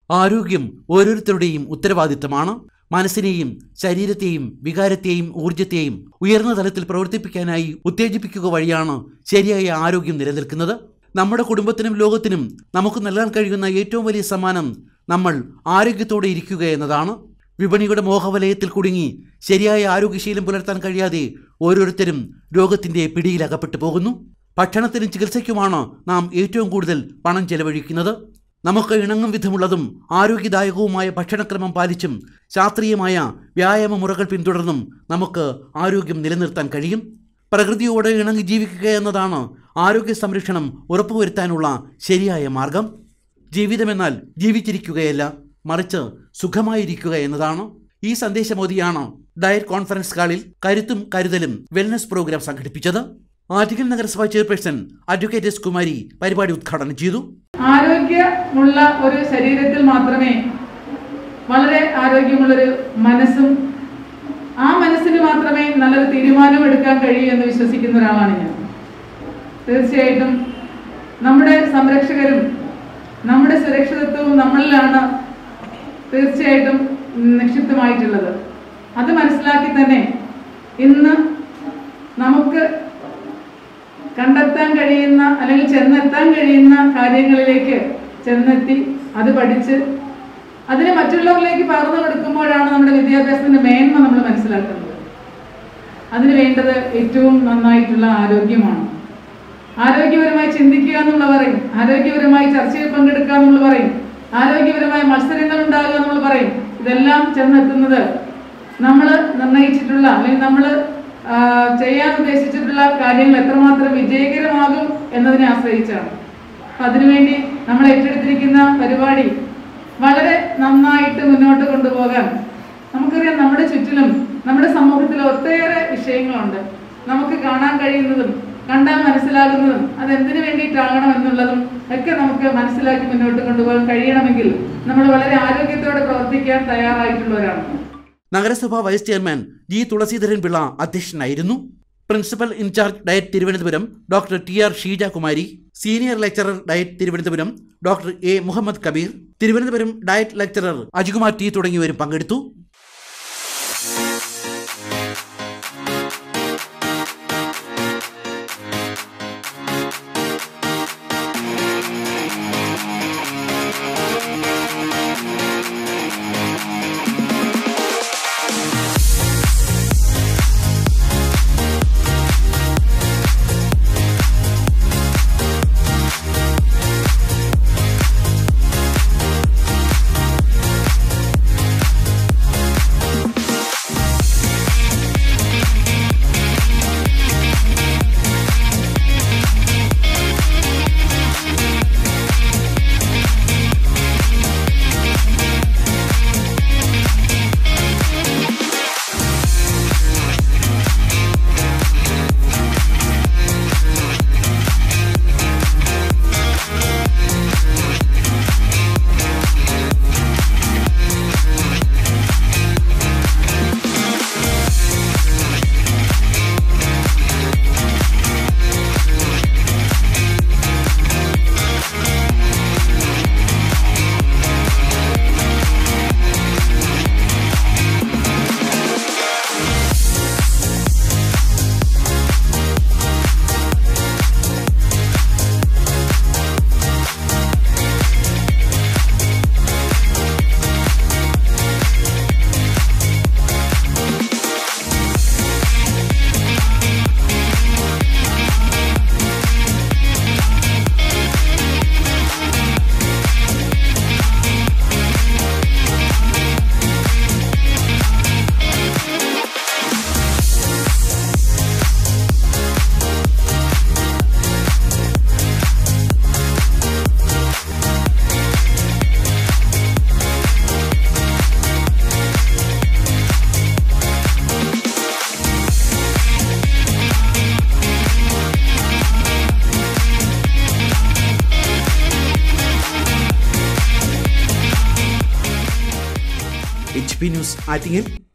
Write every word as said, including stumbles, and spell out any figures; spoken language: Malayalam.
ആരോഗ്യം ഓരോരുത്തരുടെയും ഉത്തരവാദിത്തമാണ്. മനസ്സിനെയും ശരീരത്തെയും വികാരത്തെയും ഊർജത്തെയും ഉയർന്ന തലത്തിൽ പ്രവർത്തിപ്പിക്കാനായി ഉത്തേജിപ്പിക്കുക വഴിയാണ് ശരിയായ ആരോഗ്യം നിലനിൽക്കുന്നത്. നമ്മുടെ കുടുംബത്തിനും ലോകത്തിനും നമുക്ക് നൽകാൻ കഴിയുന്ന ഏറ്റവും വലിയ സമ്മാനം നമ്മൾ ആരോഗ്യത്തോടെ ഇരിക്കുക എന്നതാണ്. വിപണിയുടെ മോഹവലയത്തിൽ കുടുങ്ങി ശരിയായ ആരോഗ്യശീലം പുലർത്താൻ കഴിയാതെ ഓരോരുത്തരും രോഗത്തിൻ്റെ പിടിയിലകപ്പെട്ടു പോകുന്നു. ഭക്ഷണത്തിനും ചികിത്സയ്ക്കുമാണ് നാം ഏറ്റവും കൂടുതൽ പണം ചെലവഴിക്കുന്നത്. നമുക്ക് ഇണങ്ങും വിധമുള്ളതും ആരോഗ്യദായകവുമായ ഭക്ഷണക്രമം പാലിച്ചും ശാസ്ത്രീയമായ വ്യായാമ മുറകൾ പിന്തുടർന്നും നമുക്ക് ആരോഗ്യം നിലനിർത്താൻ കഴിയും. പ്രകൃതിയോട് ഇണങ്ങി ജീവിക്കുക എന്നതാണ് ആരോഗ്യ സംരക്ഷണം ഉറപ്പുവരുത്താനുള്ള ശരിയായ മാർഗം. ജീവിതമെന്നാൽ ജീവിച്ചിരിക്കുകയല്ല, മറിച്ച് സുഖമായിരിക്കുക എന്നതാണ്. ഈ സന്ദേശമോദിയാണ് ഡയറ്റ് കോൺഫറൻസ് ഹാളിൽ കരുത്തും കരുതലും വെൽനസ് പ്രോഗ്രാം സംഘടിപ്പിച്ചത്. ആറ്റിങ്ങൽ നഗരസഭ ചെയർപേഴ്സൺ അഡ്വക്കേറ്റ് എസ് കുമാരി പരിപാടി ഉദ്ഘാടനം ചെയ്തു. ആരോഗ്യമുള്ള ഒരു ശരീരത്തിൽ മാത്രമേ വളരെ ആരോഗ്യമുള്ളൊരു മനസ്സും ആ മനസ്സിന് മാത്രമേ നല്ലൊരു തീരുമാനം എടുക്കാൻ കഴിയൂ എന്ന് വിശ്വസിക്കുന്ന ഒരാളാണ് ഞാൻ. തീർച്ചയായിട്ടും നമ്മുടെ സംരക്ഷകരും നമ്മുടെ സുരക്ഷിതത്വവും നമ്മളിലാണ് തീർച്ചയായിട്ടും നിക്ഷിപ്തമായിട്ടുള്ളത്. അത് മനസ്സിലാക്കി തന്നെ ഇന്ന് നമുക്ക് കണ്ടെത്താൻ കഴിയുന്ന അല്ലെങ്കിൽ ചെന്നെത്താൻ കഴിയുന്ന കാര്യങ്ങളിലേക്ക് ചെന്നെത്തി അത് പഠിച്ച് അതിനെ മറ്റുള്ളവരിലേക്ക് പകർന്നു കൊടുക്കുമ്പോഴാണ് നമ്മുടെ വിദ്യാഭ്യാസത്തിന്റെ മേന്മ നമ്മൾ മനസ്സിലാക്കുന്നത്. അതിന് വേണ്ടത് ഏറ്റവും നന്നായിട്ടുള്ള ആരോഗ്യമാണ്. ആരോഗ്യപരമായി ചിന്തിക്കുക എന്നുള്ള പറയും, ആരോഗ്യപരമായി ചർച്ചയിൽ പങ്കെടുക്കുക എന്നുള്ള പറയും, ആരോഗ്യപരമായ മത്സരങ്ങൾ ഉണ്ടാകുക നമ്മൾ പറയും. ഇതെല്ലാം ചെന്നെത്തുന്നത് നമ്മൾ നിർണയിച്ചിട്ടുള്ള അല്ലെങ്കിൽ നമ്മൾ ചെയ്യാൻ ഉദ്ദേശിച്ചിട്ടുള്ള കാര്യങ്ങൾ എത്രമാത്രം വിജയകരമാകും എന്നതിനെ ആശ്രയിച്ചാണ്. അപ്പം അതിനുവേണ്ടി നമ്മൾ ഏറ്റെടുത്തിരിക്കുന്ന പരിപാടി വളരെ നന്നായിട്ട് മുന്നോട്ട് കൊണ്ടുപോകാൻ നമുക്കറിയാം. നമ്മുടെ ചുറ്റിലും നമ്മുടെ സമൂഹത്തിൽ ഒട്ടേറെ വിഷയങ്ങളുണ്ട്. നമുക്ക് കാണാൻ കഴിയുന്നതും കണ്ടാൽ മനസ്സിലാകുന്നതും അതെന്തിനു വേണ്ടിയിട്ടാകണം എന്നുള്ളതും ഒക്കെ നമുക്ക് മനസ്സിലാക്കി മുന്നോട്ട് കൊണ്ടുപോകാൻ കഴിയണമെങ്കിൽ നമ്മൾ വളരെ ആരോഗ്യത്തോടെ പ്രവർത്തിക്കാൻ തയ്യാറായിട്ടുള്ളവരാണ്. നഗരസഭാ vice chairman G Thulaseedharan Pillai അധ്യക്ഷനായിരുന്നു. Principal incharge DIET Thiruvananthapuram doctor T R Sheeja Kumari, senior lecturer DIET Thiruvananthapuram doctor A Muhammad Kabir, Thiruvananthapuram DIET lecturer Ajikumar T തുടങ്ങിയവരും പങ്കെടുത്തു. H P News, Attingel.